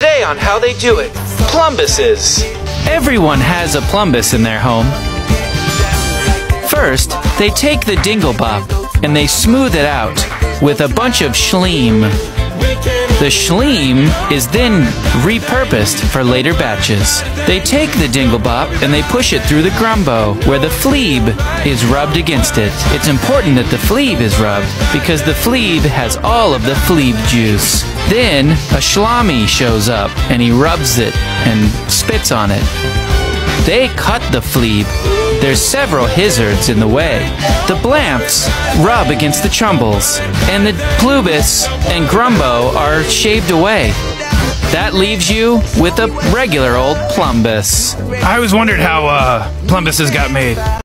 Today on How They Do It, plumbuses. Everyone has a plumbus in their home. First, they take the dingle bop and they smooth it out with a bunch of schleem. The schleem is then repurposed for later batches. They take the dingle bop and they push it through the grumbo, where the fleeb is rubbed against it. It's important that the fleeb is rubbed because the fleeb has all of the fleeb juice. Then a shlami shows up and he rubs it and spits on it. They cut the fleeb. There's several hizzards in the way. The blamps rub against the chumbles, and the plubus and grumbo are shaved away. That leaves you with a regular old plumbus. I always wondered how plumbuses got made.